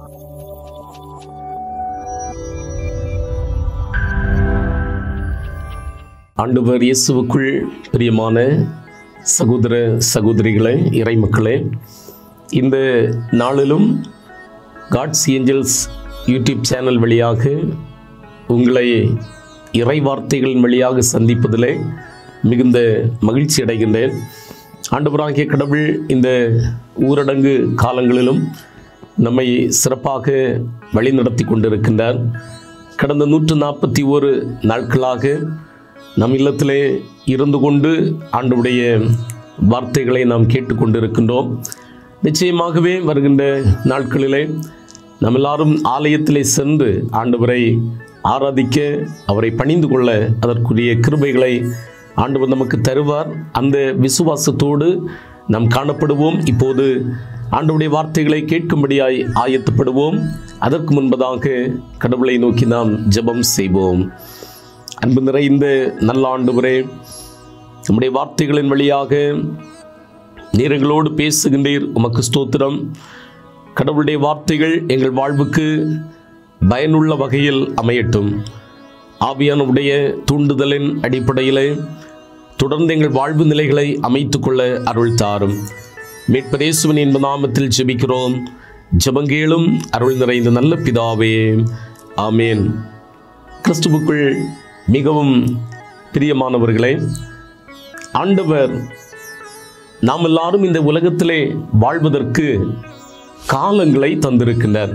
ஆண்டவர் இயேசுவுக்குள் பிரியமான சகோதர சகோதரிகளே, இறைமக்களே, இந்த நாளிலும் காட்ஸ் ஏஞ்சல்ஸ் யூடியூப் சேனல் வழியாக உங்களை இறை வார்த்தைகளின் வழியாக சந்திப்பதிலே மிகுந்த மகிழ்ச்சி அடைகின்றேன். ஆண்டவராகிய கடவுள் இந்த ஊரடங்கு காலங்களிலும் நம்மை சிறப்பாக வழிநடத்தி கொண்டிருக்கின்றார். கடந்த 141 நாட்களாக நம் இல்லத்திலே இருந்து கொண்டு ஆண்டவருடைய வார்த்தைகளை நாம் கேட்டுக்கொண்டிருக்கின்றோம். நிச்சயமாகவே வருகின்ற நாட்களிலே நாம் எல்லாரும் ஆலயத்திலே சென்று ஆண்டவரை ஆராதிக்க, அவரை பணிந்து கொள்ள அதற்குரிய கிருபைகளை ஆண்டவர் நமக்கு தருவார். அந்த விசுவாசத்தோடு நாம் காணப்படுவோம். இப்போது ஆண்டவருடைய வார்த்தைகளை கேட்கும்படியாய் ஆயத்தப்படுவோம். அதற்கு முன்பதாக கடவுளை நோக்கி நாம் ஜெபம் செய்வோம். அன்பு நிறைந்த நல்ல ஆண்டவரே, நம்முடைய வார்த்தைகளின் வழியாக நீர் எங்களோடு பேசுகின்றீர். உமக்கு ஸ்தோத்திரம். கடவுளுடைய வார்த்தைகள் எங்கள் வாழ்வுக்கு பயனுள்ள வகையில் அமையட்டும். ஆவியானவருடைய தூண்டுதலின் அடிப்படையில் தொடர்ந்து எங்கள் வாழ்வு நிலைகளை அமைத்து கொள்ள அருள் தாரும். மீட்பர் இயேசுவின் இன்ப நாமத்தில் ஜெபிக்கிறோம். ஜெபங்கேளும் அருள் நிறைந்த நல்ல பிதாவே, ஆமேன். கிறிஸ்துவுக்குள் மிகவும் பிரியமானவர்களே, ஆண்டவர் நாம் எல்லாரும் இந்த உலகத்திலே வாழ்வதற்கு காலங்களை தந்திருக்கின்றார்.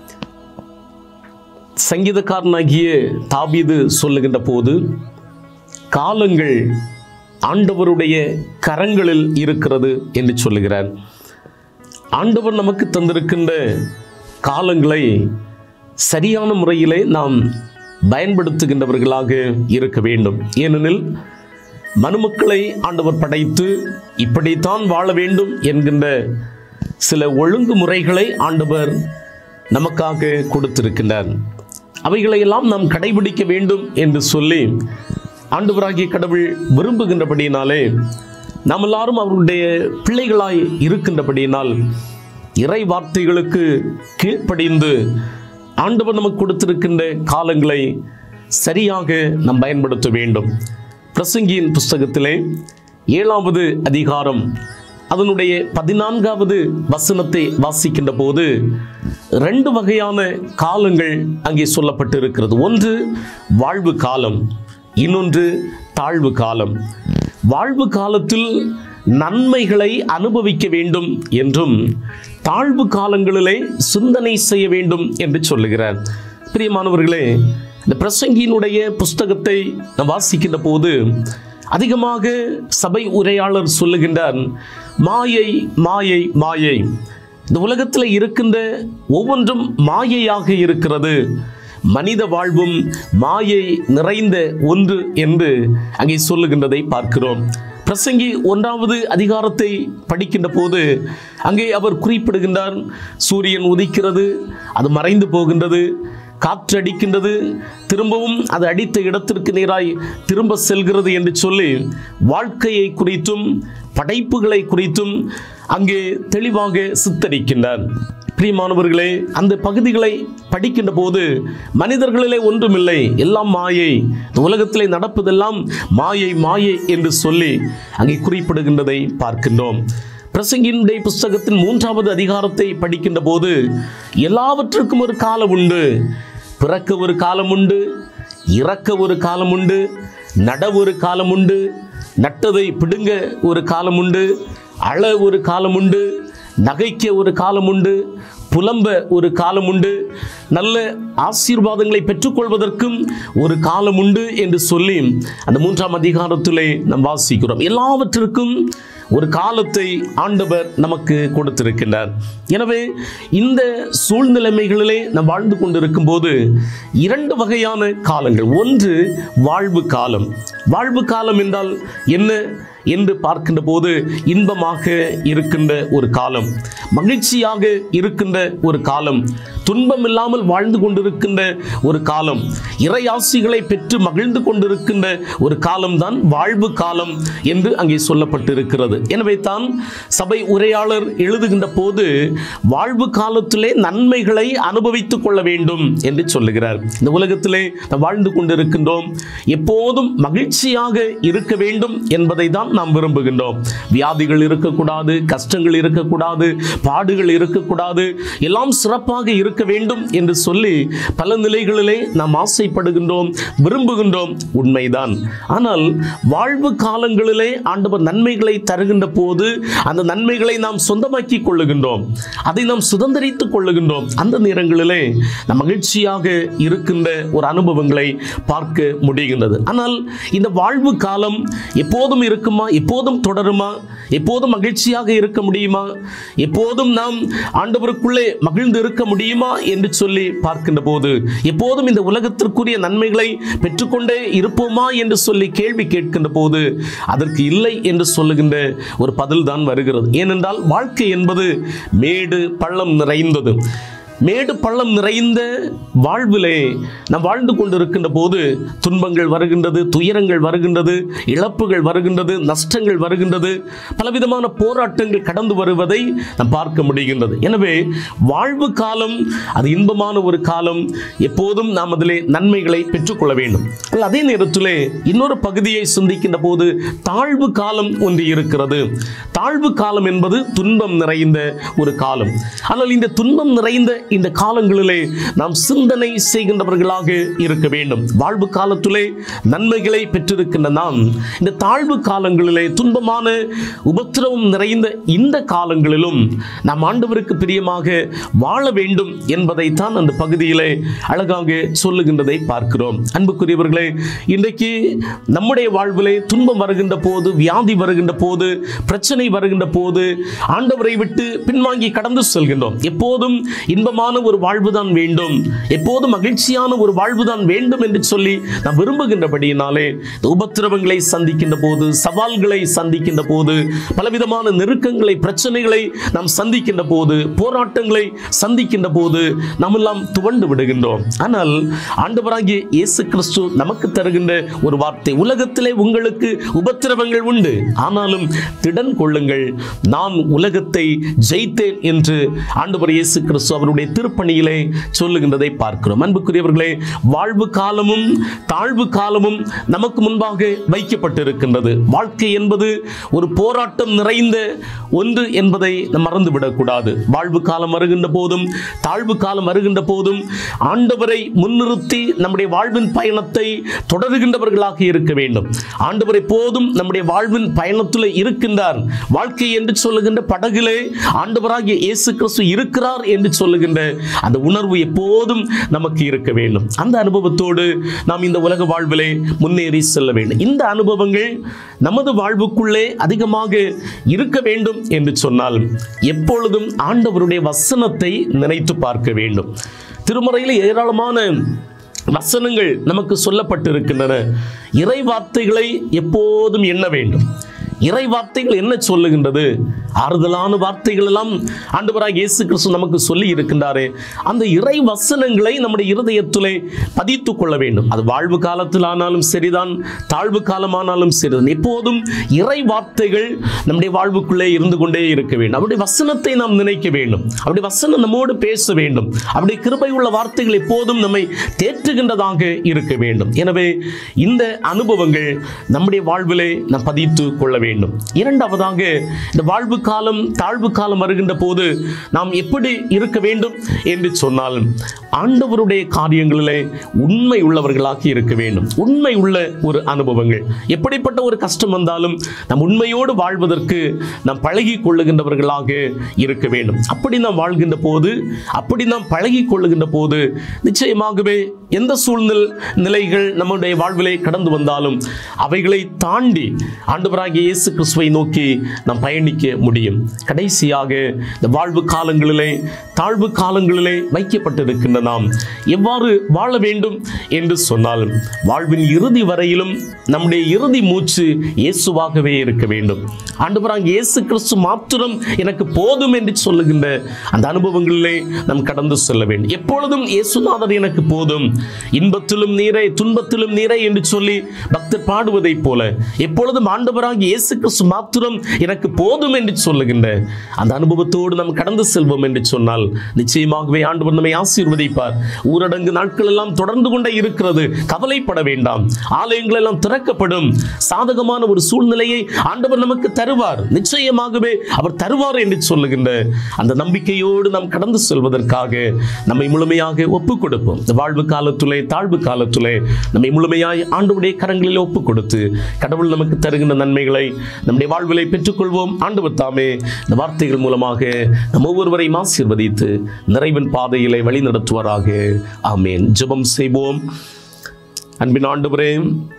சங்கீதக்காரனாகிய தாவீது சொல்லுகின்ற போது, காலங்கள் ஆண்டவருடைய கரங்களில் இருக்கிறது என்று சொல்லுகிறார். ஆண்டவர் நமக்கு தந்திருக்கின்ற காலங்களை சரியான முறையிலே நாம் பயன்படுத்துகின்றவர்களாக இருக்க வேண்டும். ஏனெனில் மனுமக்களை ஆண்டவர் படைத்து இப்படித்தான் வாழ வேண்டும் என்கின்ற சில ஒழுங்குமுறைகளை ஆண்டவர் நமக்காக கொடுத்திருக்கின்றார். அவைகளையெல்லாம் நாம் கடைபிடிக்க வேண்டும் என்று சொல்லி ஆண்டவராகிய கடவுள் விரும்புகின்றபடியினாலே நாம் எல்லாரும் அவருடைய பிள்ளைகளாய் இருக்கின்றபடியினால் இறை வார்த்தைகளுக்கு கீழ்ப்படிந்து ஆண்டவர் நமக்கு கொடுத்திருக்கின்ற காலங்களை சரியாக நாம் பயன்படுத்த வேண்டும். பிரசங்கியின் புஸ்தகத்திலே 7வது அதிகாரம் அதனுடைய 14வது வசனத்தை வாசிக்கின்ற போது 2 வகையான காலங்கள் அங்கே சொல்லப்பட்டு இருக்கிறது. ஒன்று வாழ்வு காலம், இன்னொன்று தாழ்வு காலம். வாழ்வு காலத்தில் நன்மைகளை அனுபவிக்க வேண்டும் என்றும் தாழ்வு காலங்களிலே சிந்தனை செய்ய வேண்டும் என்று சொல்லுகிறார். பிரியமானவர்களே, இந்த பிரசங்கியினுடைய புஸ்தகத்தை நாம் வாசிக்கின்ற போது அதிகமாக சபை உரையாளர் சொல்லுகின்றார், மாயை மாயை மாயை. இந்த உலகத்தில் இருக்கின்ற ஒவ்வொன்றும் மாயையாக இருக்கிறது, மனித வாழ்வும் மாயை நிறைந்த ஒன்று என்று அங்கே சொல்லுகின்றதை பார்க்கிறோம். பிரசங்கி 1வது அதிகாரத்தை படிக்கின்ற போது அங்கே அவர் குறிப்பிடுகின்றார், சூரியன் உதிக்கிறது, அது மறைந்து போகின்றது, காற்று அடிக்கின்றது, திரும்பவும் அது அடித்த இடத்திற்கு நேராய் திரும்ப செல்கிறது என்று சொல்லி வாழ்க்கையை குறித்தும் படைப்புகளை குறித்தும் அங்கே தெளிவாக சித்தரிக்கின்றார். பிரியமானவர்களே, அந்த பகுதிகளை படிக்கின்ற போது மனிதர்களிலே ஒன்றுமில்லை, எல்லாம் மாயை, இந்த உலகத்திலே நடப்பதெல்லாம் மாயை மாயை என்று சொல்லி அங்கே குறிப்பிடுகின்றதை பார்க்கின்றோம். பிரசங்கியினுடைய புஸ்தகத்தின் 3வது அதிகாரத்தை படிக்கின்ற போது எல்லாவற்றுக்கும் ஒரு காலம் உண்டு. பிறக்க ஒரு காலம் உண்டு, இறக்க ஒரு காலம் உண்டு, நட ஒரு காலம் உண்டு, நட்டதை பிடுங்க ஒரு காலம் உண்டு, அழ ஒரு காலம் உண்டு, நகைக்க ஒரு காலம் உண்டு, புலம்ப ஒரு காலம் உண்டு, நல்ல ஆசீர்வாதங்களை பெற்றுக்கொள்வதற்கும் ஒரு காலம் உண்டு என்று சொல்லி அந்த 3ஆம் அதிகாரத்திலே நாம் வாசிக்கிறோம். எல்லாவற்றிற்கும் ஒரு காலத்தை ஆண்டவர் நமக்கு கொடுத்திருக்கின்றார். எனவே இந்த சூழ்நிலைமைகளிலே நாம் வாழ்ந்து கொண்டிருக்கும் போது 2 வகையான காலங்கள். ஒன்று வாழ்வு காலம். வாழ்வு காலம் என்றால் என்ன என்று பார்க்கின்ற போது இன்பமாக இருக்கின்ற ஒரு காலம், மகிழ்ச்சியாக இருக்கின்ற ஒரு காலம், துன்பம் இல்லாமல் வாழ்ந்து கொண்டிருக்கின்ற ஒரு காலம், இறையாசிகளை பெற்று மகிழ்ந்து கொண்டிருக்கின்ற ஒரு காலம்தான் வாழ்வு காலம் என்று அங்கே சொல்லப்பட்டிருக்கிறது. எனவே தான் சபை உரையாளர் எழுதுகின்ற போது வாழ்வு காலத்திலே நன்மைகளை அனுபவித்துக் கொள்ள வேண்டும் என்று சொல்லுகிறார். இந்த உலகத்திலே நாம் வாழ்ந்து கொண்டிருக்கின்றோம், எப்போதும் மகிழ்ச்சியாக இருக்க வேண்டும் என்பதை தான் நாம் விரும்புகின்றோம். வியாதிகள் இருக்கக்கூடாது, கஷ்டங்கள் இருக்கக்கூடாது, பாடுகள் இருக்கக்கூடாது, எல்லாம் சிறப்பாக இருக்க வேண்டும் என்று சொல்லி பல நிலைகளிலே நாம் ஆசைப்படுகின்றோம், விரும்புகின்றோம். உண்மைதான். ஆனால் வாழ்வு காலங்களிலே ஆண்டவர் நன்மைகளை தருகின்ற போது அந்த நன்மைகளை நாம் சொந்தமாக்கிக் கொள்ளுகின்றோம், அதை நாம் சுதந்திரித்துக் கொள்ளுகின்றோம். அந்த நேரங்களிலே நாம் மகிழ்ச்சியாக இருக்கின்ற ஒரு அனுபவங்களை பார்க்க முடிகின்றது. ஆனால் இந்த வாழ்வு காலம் எப்போதும் இருக்குமா? எப்போதும் தொடருமா? எப்போதும் மகிழ்ச்சியாக இருக்க முடியுமா? எப்போதும் நாம் ஆண்டவருக்குள்ளே மகிழ்ந்து இருக்க முடியுமா என்று சொல்லி பார்க்கின்ற போது, எப்போதும் இந்த உலகத்திற்குரிய நன்மைகளை பெற்றுக்கொண்டே இருப்போமா என்று சொல்லி கேள்வி கேட்கின்ற போது அதற்கு இல்லை என்று சொல்லுகின்ற ஒரு பதில் தான் வருகிறது. ஏனென்றால் வாழ்க்கை என்பது மேடு பள்ளம் நிறைந்தது. மேடு பள்ளம் நிறைந்த வாழ்விலே நாம் வாழ்ந்து கொண்டிருக்கின்ற போது துன்பங்கள் வருகின்றது, துயரங்கள் வருகின்றது, இழப்புகள் வருகின்றது, நஷ்டங்கள் வருகின்றது, பலவிதமான போராட்டங்கள் கடந்து வருவதை நாம் பார்க்க முடிகின்றது. எனவே வாழ்வு காலம் அது இன்பமான ஒரு காலம், எப்போதும் நாம் அதிலே நன்மைகளை பெற்றுக்கொள்ள வேண்டும். அதே நேரத்திலே இன்னொரு பகுதியை சிந்திக்கின்ற போது தாழ்வு காலம் ஒன்று இருக்கிறது. தாழ்வு காலம் என்பது துன்பம் நிறைந்த ஒரு காலம். ஆனால் இந்த துன்பம் நிறைந்த இந்த காலங்களிலே நாம் சிந்தனை செய்கின்றவர்களாக இருக்க வேண்டும். வாழ்வு காலத்திலே நன்மைகளை பெற்றிருக்கின்ற நாம் இந்த தாழ்வு காலங்களிலே துன்பமான உபத்திரவம் நிறைந்த இந்த காலங்களிலும் நாம் ஆண்டவருக்கு பிரியமாக வாழ வேண்டும் என்பதைத்தான் அந்த பகுதியிலே அழகாக சொல்லுகின்றதை பார்க்கிறோம். அன்புக்குரியவர்களே, இன்றைக்கு நம்முடைய வாழ்விலே துன்பம் வருகின்ற போது, வியாதி வருகின்ற போது, பிரச்சனை வருகின்ற போது ஆண்டவரை விட்டு பின்வாங்கி கடந்து செல்கின்றோம். எப்போதும் இன்பமான ஒரு வாழ்வுதான் வேண்டும், எப்போதும் மகிழ்ச்சியான ஒரு வாழ்வுதான் வேண்டும் என்று சொல்லி நாம் விரும்புகின்றபடியினாலே உபத்திரவங்களை சந்திக்கின்ற போது, சவால்களை சந்திக்கின்ற போது, பலவிதமான நெருக்கங்களை, பிரச்சனைகளை நாம் சந்திக்கின்ற போது, போராட்டங்களை சந்திக்கின்ற போது நாம் எல்லாம் துவண்டு விடுகின்றோம். ஆனால் ஆண்டவராகிய இயேசு கிறிஸ்து நமக்கு தருகின்ற ஒரு வார்த்தை, உலகத்திலே உங்களுக்கு உபத்திரவங்கள் உண்டு, ஆனாலும் திடன் கொள்ளுங்கள், நான் உலகத்தை ஜெயித்தேன் என்று ஆண்டவர் இயேசு கிறிஸ்து அவருடைய திருப்பணியிலே சொல்லுகின்றதை பார்க்கிறோம். அன்புக்குரியவர்களே, வாழ்வு காலமும் தாழ்வு காலமும் நமக்கு முன்பாக வைக்கப்பட்டிருக்கின்றது. வாழ்க்கை என்பது ஒரு போராட்டம் நிறைந்த ஒன்று என்பதை நாம் மறந்துவிடக்கூடாது. வாழ்வு காலம் வருகின்ற போதும் தாழ்வு காலம் வருகின்ற போதும் ஆண்டவரை முன்னிறுத்தி நம்முடைய வாழ்வின் பயணத்தை தொடருகின்றவர்களாக இருக்க வேண்டும். ஆண்டவர் எப்போதும் நம்முடைய வாழ்வின் பயணத்தில் இருக்கின்றார். வாழ்க்கை என்று சொல்லுகின்ற படகிலே ஆண்டவராகிய இயேசு கிறிஸ்து இருக்கிறார் என்று சொல்லுகின்ற அந்த உணர்வு எப்போதும் நமக்கு இருக்க வேண்டும். அந்த அனுபவத்தோடு நாம் இந்த உலக வாழ்விலே முன்னேறி செல்ல வேண்டும். இந்த அனுபவங்கள் நமது வாழ்வுக்குள்ளே அதிகமாக இருக்க வேண்டும் என்று சொன்னால் எப்பொழுதும் ஆண்டவருடைய வசனத்தை நினைத்து பார்க்க வேண்டும். திருமறையில் ஏராளமான வசனங்கள் நமக்கு சொல்லப்பட்டிருக்கின்றன. இறை வார்த்தைகளை எப்போதும் எண்ண வேண்டும். இறை வார்த்தைகள் என்ன சொல்லுகின்றது? ஆறுதலான வார்த்தைகள் எல்லாம் ஆண்டவராகிய இயேசு கிறிஸ்து நமக்கு சொல்லி இருக்கின்றாரே, அந்த இறை வசனங்களை நம்முடைய இருதயத்திலே பதித்துக் கொள்ள வேண்டும். அது வாழ்வு காலத்தில் ஆனாலும் சரிதான், தாழ்வு காலமானாலும் சரிதான், எப்போதும் இறை வார்த்தைகள் நம்முடைய வாழ்வுக்குள்ளே இருந்து கொண்டே இருக்க வேண்டும். அவருடைய வசனத்தை நாம் நினைக்க வேண்டும். அவருடைய வசனம் நம்மோடு பேச வேண்டும். அவருடைய கிருபை உள்ள வார்த்தைகள் எப்போதும் நம்மை தேற்றுகின்றதாக இருக்க வேண்டும். எனவே இந்த அனுபவங்கள் நம்முடைய வாழ்விலே நாம் பதித்து கொள்ள வேண்டும். இரண்டாவதாக, இந்த வாழ்வு காலம் தாழ்வு காலம் வருகின்ற போது நாம் எப்படி இருக்க வேண்டும் என்று சொன்னால், ஆண்டவருடைய காரியங்களிலே உண்மை உள்ளவர்களாக இருக்க வேண்டும். உண்மை உள்ள ஒரு அனுபவங்கள், எப்படிப்பட்ட ஒரு கஷ்டம் வந்தாலும் நாம் உண்மையோடு வாழ்வதற்கு நாம் பழகி கொள்ளுகின்றவர்களாக இருக்க வேண்டும். அப்படி நாம் வாழ்கின்ற போது, அப்படி நாம் பழகி கொள்ளுகின்ற போது நிச்சயமாகவே எந்த சூழ்நிலைகள் நம்முடைய வாழ்விலே கடந்து வந்தாலும் அவைகளை தாண்டி ஆண்டவராகிய இயேசு கிறிஸ்துவை நோக்கி நாம் பயணிக்க முடியும். கடைசியாக இந்த வாழ்வு காலங்களிலே தாழ்வு காலங்களிலே வைக்கப்பட்டிருக்கின்ற நாம் எவ்வாறு வாழ வேண்டும் என்று சொன்னால், வாழ்வின் இறுதி வரையிலும் நம்முடைய இறுதி மூச்சு இயேசுவாகவே இருக்க வேண்டும். ஆண்டவராகிய இயேசு கிறிஸ்து மாத்திரம் எனக்கு போதும் என்று சொல்லுகின்ற அந்த அனுபவங்களிலே நாம் கடந்து செல்ல வேண்டும். எப்பொழுதும் இயேசுநாதர் எனக்கு போதும், இன்பத்திலும் நீரே துன்பத்திலும் நீரே என்று சொல்லி பக்தர் பாடுவதை போல எப்பொழுதும் ஆண்டவராகிய இயேசு கிறிஸ்து மாத்திரம் எனக்கு போதும் என்று சொல்லுகின்ற அந்த அனுபவத்தோடு நாம் கடந்து செல்வோம் என்று சொன்னால் நிச்சயமாகவே ஆண்டவர் நம்மை ஆசீர்வதிப்பார். ஊரடங்கு நாட்கள் எல்லாம் தொடர்ந்து கொண்டே இருக்கிறது, கவலைப்பட வேண்டாம். ஆலயங்கள் எல்லாம் திறக்கப்படும். சாதகமான ஒரு சூழ்நிலையை ஆண்டவர் நமக்கு தருவார். நிச்சயமாகவே அவர் தருவார் என்று சொல்லுகின்ற அந்த நம்பிக்கையோடு நாம் கடந்து செல்வதற்காக நம்மை முழுமையாக ஒப்புக் கொடுப்போம். இந்த வாழ்வு காலத்திலே தாழ்வு காலத்திலே நம்மை முழுமையாய் ஆண்டவருடைய கரங்களில் ஒப்புக் கொடுத்து கடவுள் நமக்கு தருகின்ற நன்மைகளை நம்முடைய வாழ்விலை பெற்றுக்கொள்வோம். ஆண்டவர் தாமே இந்த வார்த்தைகள் மூலமாக நம் ஒவ்வொருவரையும் ஆசீர்வதித்து நிறைவின் பாதையிலே வழி நடத்துவாராக. ஆமென். ஜெபம் செய்வோம். அன்பின் ஆண்டவரே,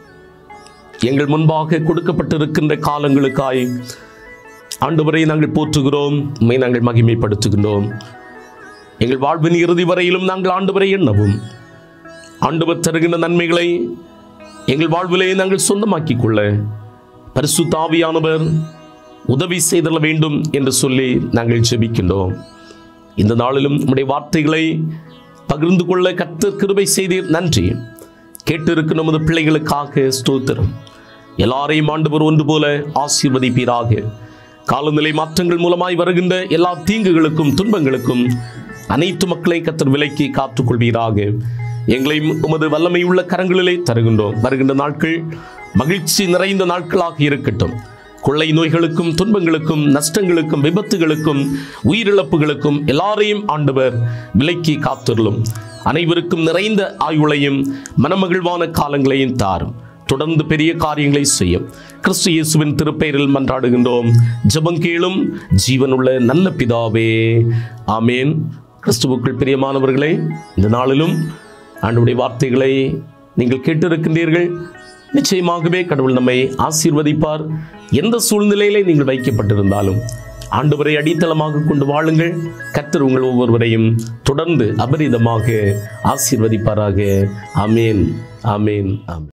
எங்கள் முன்பாக கொடுக்கப்பட்டிருக்கின்ற காலங்களுக்காய் ஆண்டவரை நாங்கள் போற்றுகிறோம், உம்மை நாங்கள் மகிமைப்படுத்துகின்றோம். எங்கள் வாழ்வின் இறுதி வரையிலும் நாங்கள் ஆண்டவரை எண்ணவும், ஆண்டவர் தருகின்ற நன்மைகளை எங்கள் வாழ்விலே நாங்கள் சொந்தமாக்கிக் கொள்ள பரிசுத்த ஆவியானவர் உதவி செய்தல வேண்டும் என்று சொல்லி நாங்கள் ஜெபிக்கின்றோம். இந்த நாளிலும் நம்முடைய வார்த்தைகளை பகிர்ந்து கொள்ள கர்த்தர் கிருபை செய்தீர். நன்றி. கேட்டிருக்கும் நமது பிள்ளைகளுக்காக ஸ்தோத்திரம். எல்லாரையும் ஆண்டவர் ஒன்று போல ஆசீர்வதிப்பீராக. காலநிலை மாற்றங்கள் மூலமாய் வருகின்ற எல்லா தீங்குகளுக்கும் துன்பங்களுக்கும் அனைத்து மக்களை கர்த்தர் விலக்கி காத்துக்கொள்வீராக. எங்களையும் உமது வல்லமை உள்ள கரங்களிலே தருகின்றோம். வருகின்ற நாட்கள் மகிழ்ச்சி நிறைந்த நாட்களாக இருக்கட்டும். கொள்ளை நோய்களுக்கும் துன்பங்களுக்கும் நஷ்டங்களுக்கும் விபத்துகளுக்கும் உயிரிழப்புகளுக்கும் எல்லாரையும் ஆண்டவர் விலக்கி காத்துள்ளும். அனைவருக்கும் நிறைந்த ஆயுளையும் மனமகிழ்வான காலங்களையும் தாரும். தொடர்ந்து பெரிய காரியங்களை செய்யும். கிறிஸ்து இயேசுவின் திருப்பெயரில் மன்றாடுகின்றோம். ஜெபம் கேளும் ஜீவனுள்ள நல்ல பிதாவே. ஆமேன். கிறிஸ்துவுக்குள் பிரியமானவர்களே, இந்த நாளிலும் ஆண்டவருடைய வார்த்தைகளை நீங்கள் கேட்டிருக்கின்றீர்கள். நிச்சயமாகவே கடவுள் நம்மை ஆசீர்வதிப்பார். எந்த சூழ்நிலையிலே நீங்கள் வைக்கப்பட்டிருந்தாலும் ஆண்டவரை அடித்தளமாக கொண்டு வாழுங்கள். கர்த்தர் உங்கள் ஒவ்வொருவரையும் தொடர்ந்து அபரிதமாக ஆசீர்வதிப்பாராக. ஆமேன். ஆமேன். ஆமேன்.